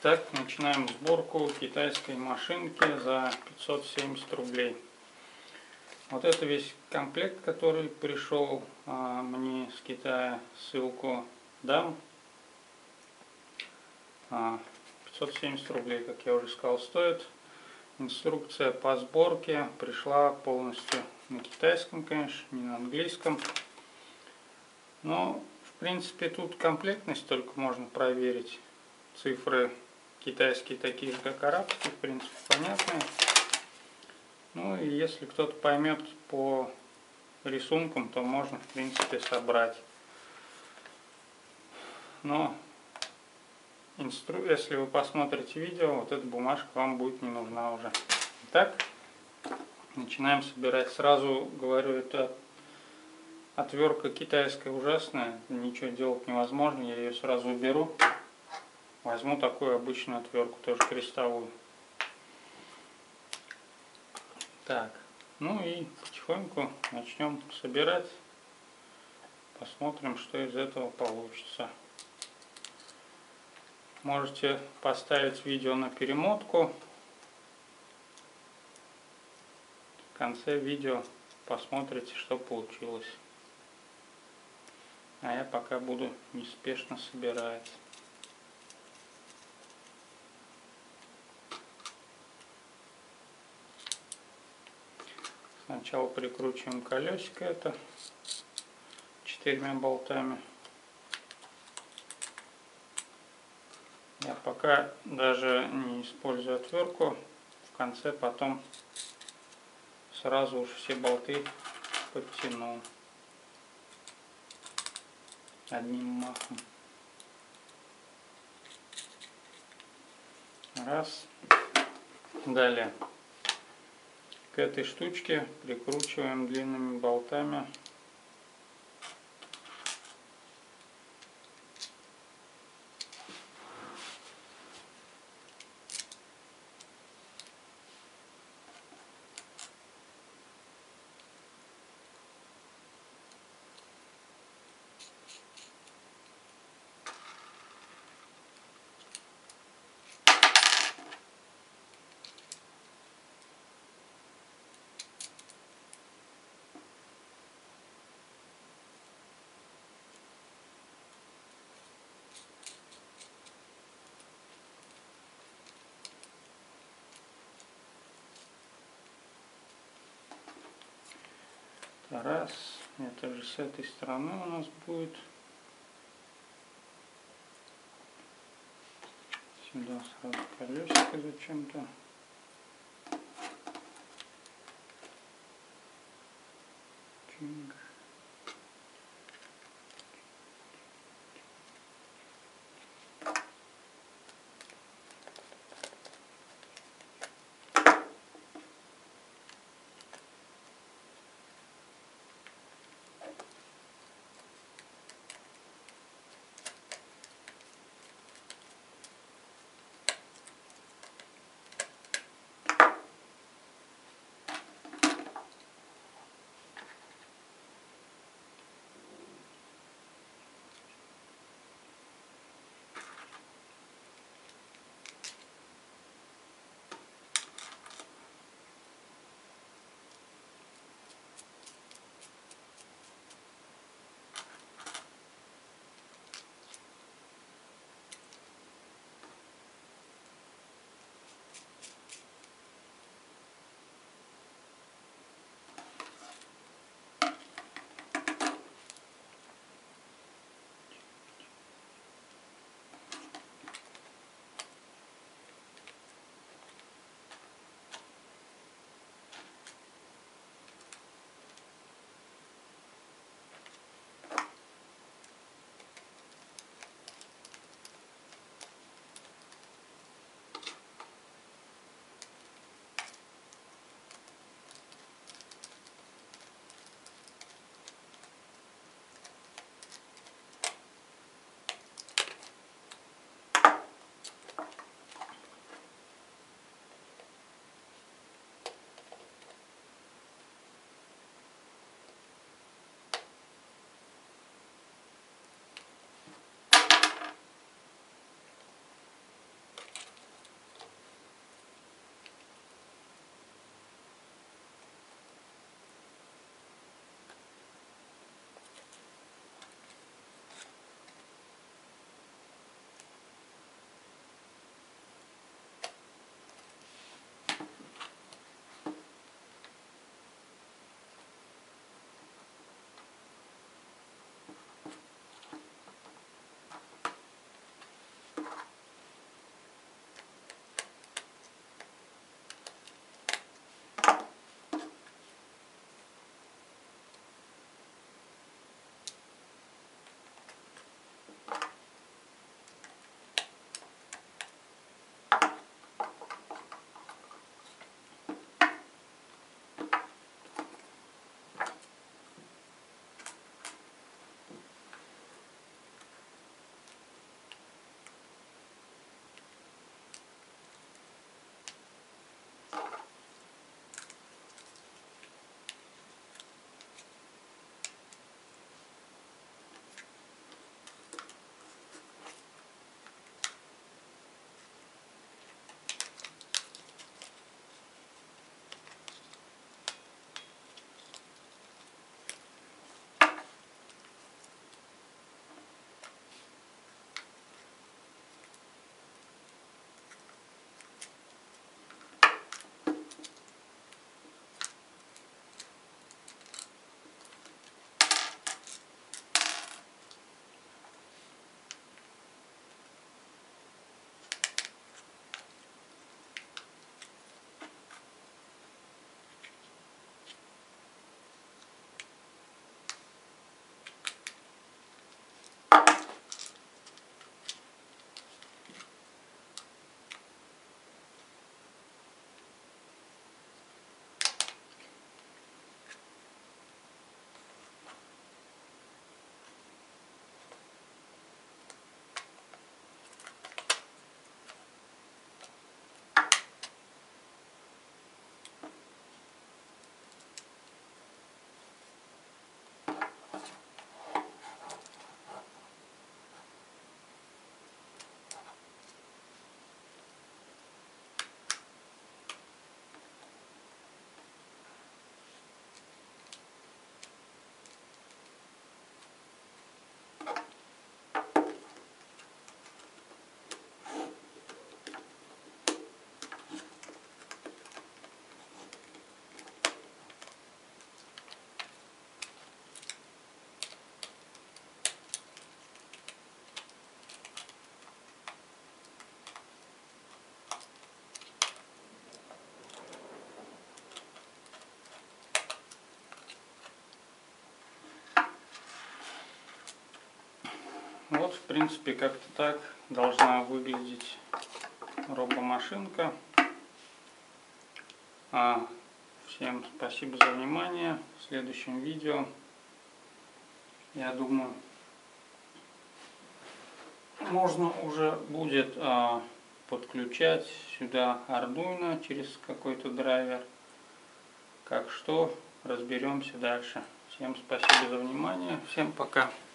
Так, начинаем сборку китайской машинки за 570 рублей. Вот это весь комплект, который пришел мне с Китая. Ссылку дам. 570 рублей, как я уже сказал, стоит. Инструкция по сборке пришла полностью на китайском, конечно, не на английском. Но, в принципе, тут комплектность только можно проверить. Цифры китайские такие же, как арабские, в принципе, понятные. Ну и если кто-то поймет по рисункам, то можно, в принципе, собрать. Но если вы посмотрите видео, вот эта бумажка вам будет не нужна уже. Итак, начинаем собирать. Сразу говорю, это отвертка китайская ужасная, ничего делать невозможно, я ее сразу уберу. Возьму такую обычную отвертку, тоже крестовую. Так, ну и потихоньку начнем собирать. Посмотрим, что из этого получится. Можете поставить видео на перемотку. В конце видео посмотрите, что получилось. А я пока буду неспешно собирать. Сначала прикручиваем колесико это 4 болтами. Я пока даже не использую отвертку. В конце потом сразу уж все болты подтяну одним махом. Раз. Далее к этой штучке прикручиваем длинными болтами раз. Это же с этой стороны у нас будет. Сюда сразу колесико зачем-то. Чинг. Вот, в принципе, как-то так должна выглядеть робомашинка. Всем спасибо за внимание. В следующем видео, я думаю, можно уже будет подключать сюда Arduino через какой-то драйвер. Как что, разберемся дальше. Всем спасибо за внимание. Всем пока.